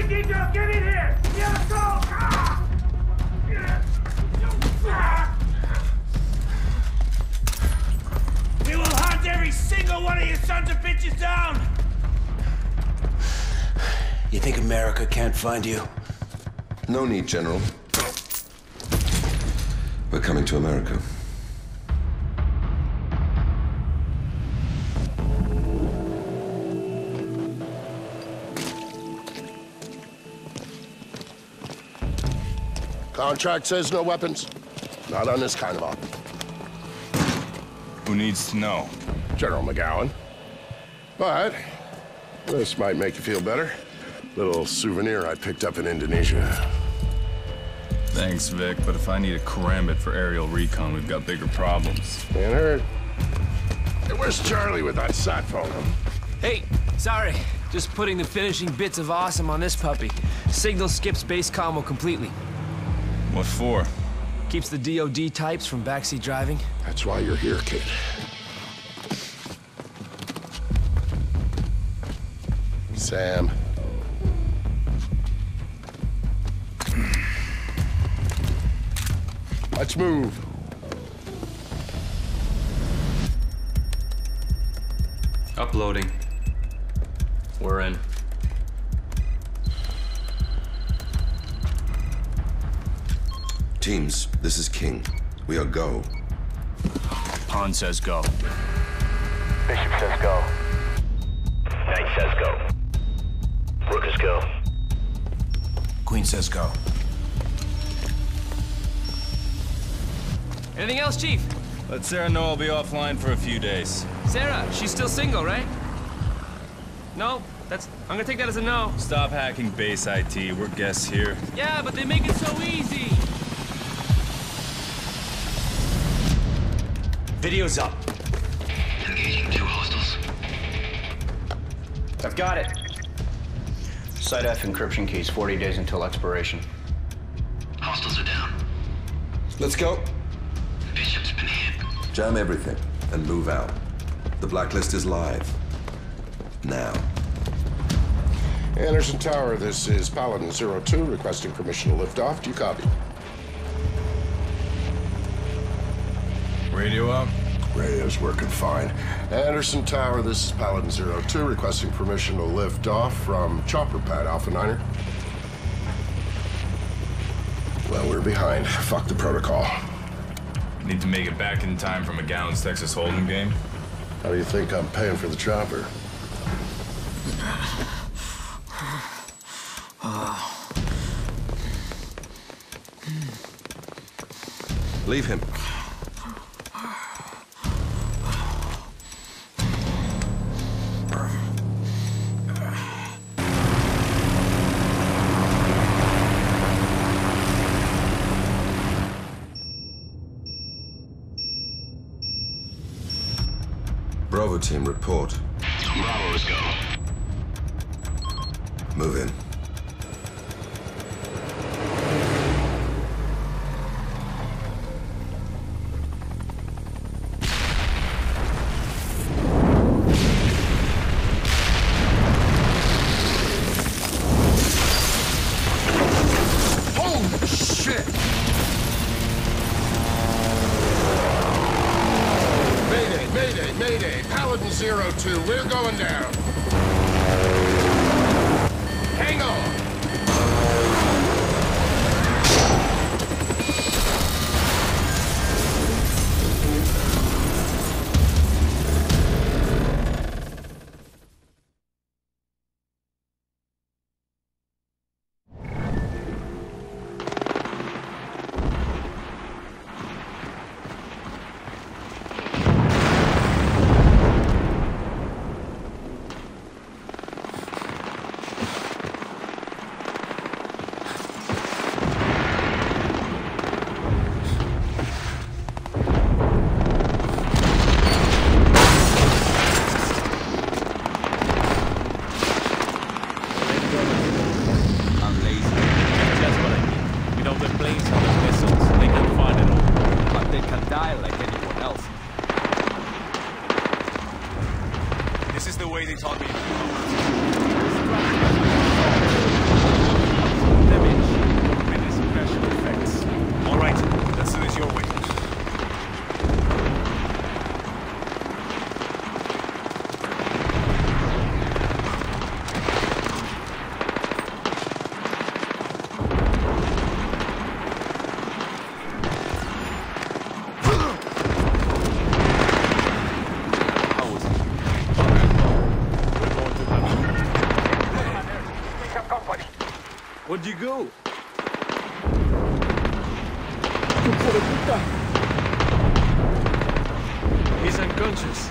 details, get in here! Let's go! We will hunt every single one of you sons of bitches down! You think America can't find you? No need, General. We're coming to America. Contract says no weapons. Not on this kind of op. Who needs to know? General McGowan. But this might make you feel better. Little souvenir I picked up in Indonesia. Thanks, Vic, but if I need a karambit for aerial recon, we've got bigger problems. Can't hurt. Hey, where's Charlie with that sat phone? Hey, sorry. Just putting the finishing bits of awesome on this puppy. Signal skips base combo completely. What for? Keeps the DOD types from backseat driving. That's why you're here, kid. Sam. Let's move. Uploading. We're in. Teams, this is King. We are go. Han says go. Bishop says go. Knight says go. Rook is go. Queen says go. Anything else, Chief? Let Sarah know I'll be offline for a few days. Sarah, she's still single, right? No? I'm gonna take that as a no. Stop hacking base IT. We're guests here. Yeah, but they make it so easy. Video's up. Engaging 2 hostiles. I've got it. Site F encryption keys, 40 days until expiration. Hostiles are down. Let's go. Bishop's been hit. Jam everything and move out. The Blacklist is live. Now. Anderson Tower, this is Paladin 02, requesting permission to lift off. Do you copy? Radio up? Radio's working fine. Anderson Tower, this is Paladin 02, requesting permission to lift off from Chopper Pad Alpha 9er. Well, we're behind. Fuck the protocol. Need to make it back in time for McGowan's Texas Hold'em game? How do you think I'm paying for the chopper? Leave him. Bravo team, report. Bravo's go. Move in. Holy shit! Mayday, Paladin 02, we're going down. Hang on. This is the way they taught me. Where'd you go? He's unconscious.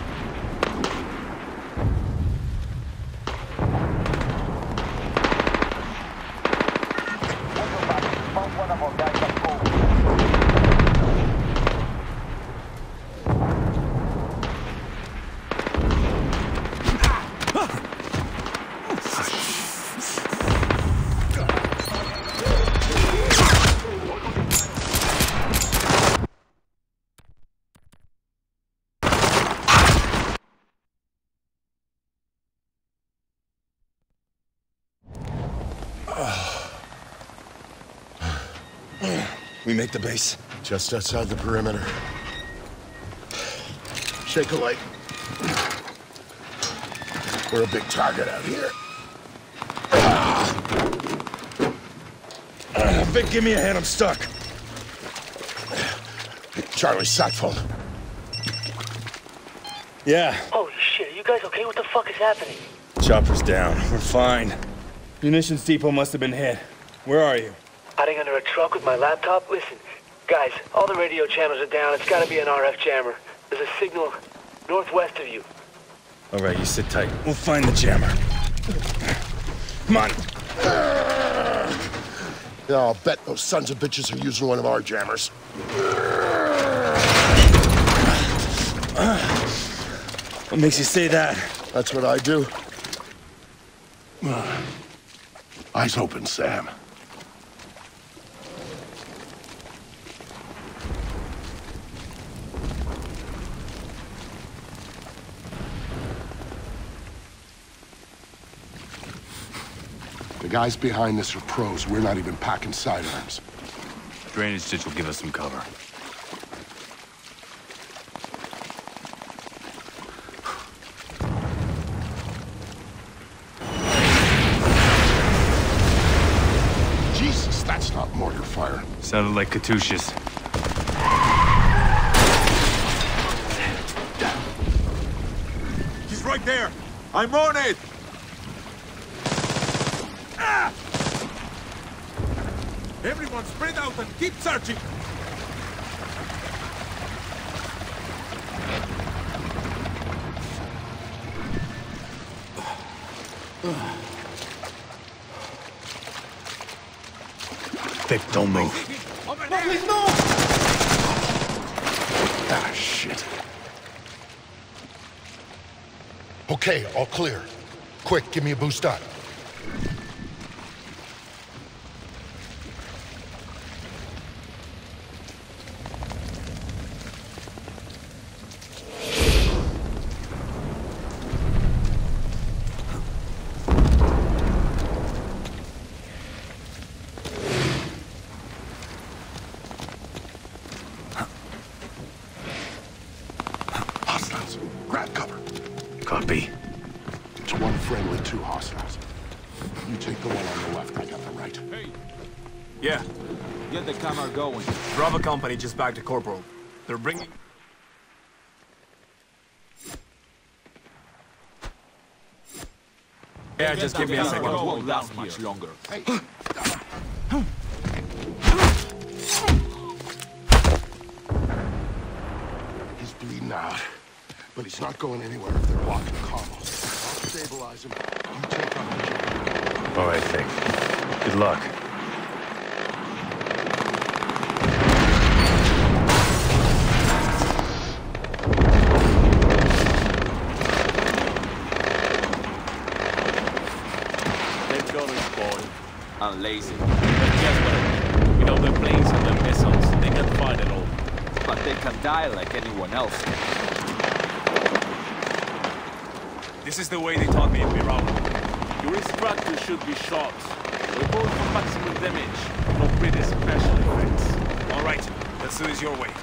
We make the base. Just outside the perimeter. Shake a light. We're a big target out here. Vic, give me a hand, I'm stuck. Charlie, sat phone. Yeah. Holy shit, are you guys okay? What the fuck is happening? Chopper's down. We're fine. Munitions depot must have been hit. Where are you? Hiding under a truck with my laptop? Listen, guys, all the radio channels are down. It's gotta be an RF jammer. There's a signal northwest of you. All right, you sit tight. We'll find the jammer. Come on. Yeah, I'll bet those sons of bitches are using one of our jammers. What makes you say that? That's what I do. Eyes open, Sam. The guys behind this are pros. We're not even packing sidearms. Drainage ditch will give us some cover. Jesus, that's not mortar fire. Sounded like Katyushas. He's right there. I'm on it. Everyone spread out and keep searching. Vic, don't move. Over there. Please, no! Ah, shit. Okay, all clear. Quick, give me a boost up. Grab cover. Copy. It's one friendly, two hostiles. You take the one on the left, I got the right. Hey. Yeah. Get the camera going. Bravo Company just back to Corporal. They're bringing... Yeah, just give me a second. It won't last much longer. Hey. He's bleeding out, but he's not going anywhere if they're blocking the combo. I'll stabilize him. You take out the jammer. All right, Vic. Good luck. I'm lazy. But guess what? Without the planes and the missiles, they can fight it all. But they can die like anyone else. This is the way they taught me in Iran. Your instructor should be shot. We're going for maximum damage, not pretty special effects. All right, let's do this your way.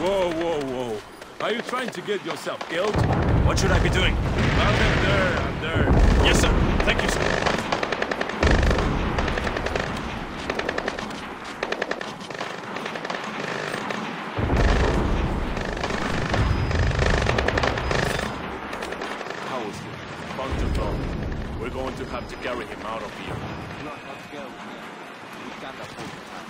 Whoa, whoa, whoa. Are you trying to get yourself killed? What should I be doing? I'm there. Yes, sir. Thank you, sir. How is he? Bunker drone. We're going to have to carry him out of here. Not go. We can't afford time.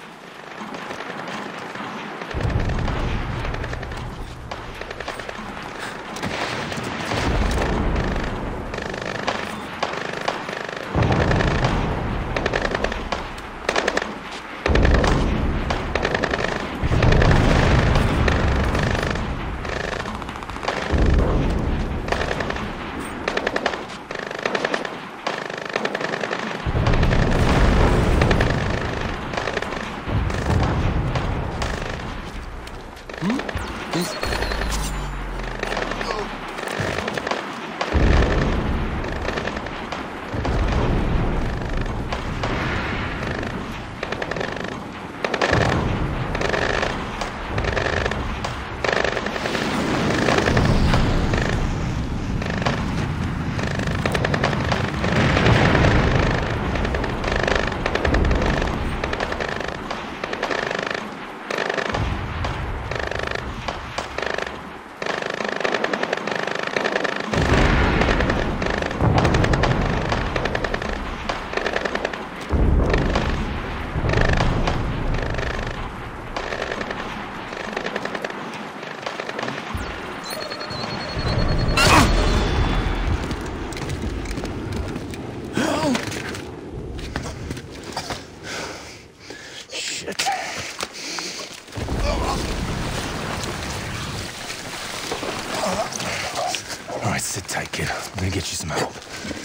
Sit tight, kid. I'm gonna get you some help.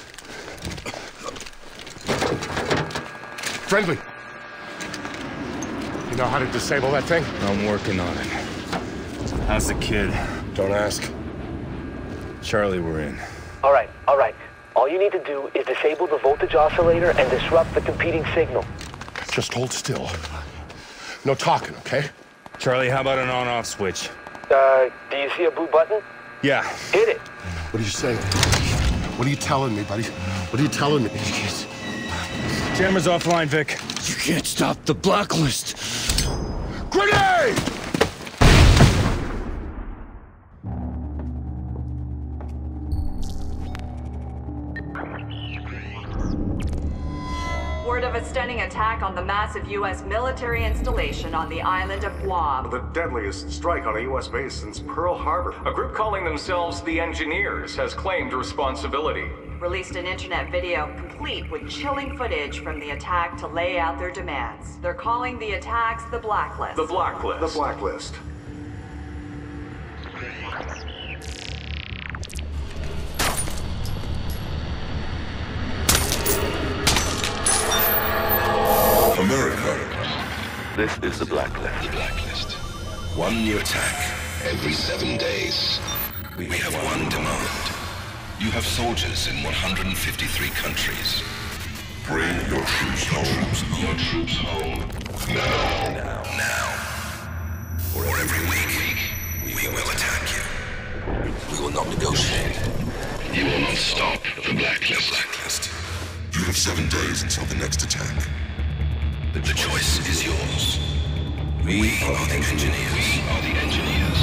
Friendly. You know how to disable that thing? I'm working on it. How's the kid? Don't ask. Charlie, we're in. All right. All you need to do is disable the voltage oscillator and disrupt the competing signal. Just hold still. No talking, okay? Charlie, how about an on-off switch? Do you see a blue button? Yeah. Hit it. What are you saying? What are you telling me, buddy? What are you telling me? Jammer's offline, Vic. You can't stop the Blacklist. Grenade! Word of a stunning attack on the massive U.S. military installation on the island of Guam. The deadliest strike on a U.S. base since Pearl Harbor. A group calling themselves the Engineers has claimed responsibility. Released an internet video complete with chilling footage from the attack to lay out their demands. They're calling the attacks the Blacklist. The Blacklist. The Blacklist. America. This is the Blacklist. The Blacklist. One new attack every 7 days. We have one demand. You have soldiers in 153 countries. Bring your troops home. Your troops home. Now. Or every week, we will attack you. We will not negotiate. You will not stop the Blacklist. You have 7 days until the next attack. The choice is yours. We are the Engineers. We are the Engineers.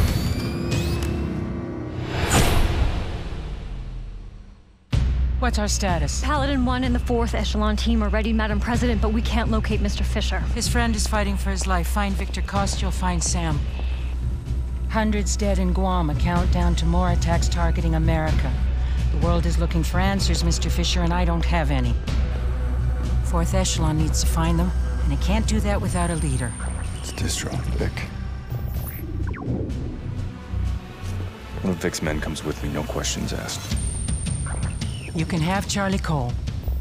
What's our status? Paladin 1 and the Fourth Echelon team are ready, Madam President, but we can't locate Mr. Fisher. His friend is fighting for his life. Find Victor Coste, you'll find Sam. Hundreds dead in Guam, a countdown to more attacks targeting America. The world is looking for answers, Mr. Fisher, and I don't have any. Fourth Echelon needs to find them, and it can't do that without a leader. It's distro, Vic. One of Vic's men comes with me, no questions asked. You can have Charlie Cole.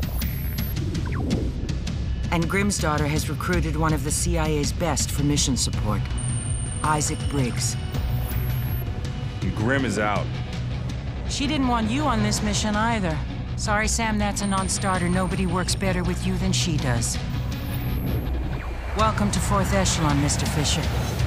And Grimm's daughter has recruited one of the CIA's best for mission support, Isaac Briggs. And Grimm is out. She didn't want you on this mission either. Sorry, Sam, that's a non-starter. Nobody works better with you than she does. Welcome to Fourth Echelon, Mr. Fisher.